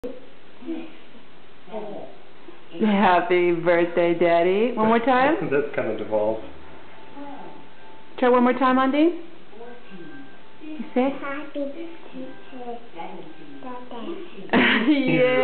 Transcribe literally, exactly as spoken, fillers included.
Happy birthday, Daddy. One more time. That's kind of devolved. Try one more time, Undine. You say? Happy birthday, Dada. Yeah.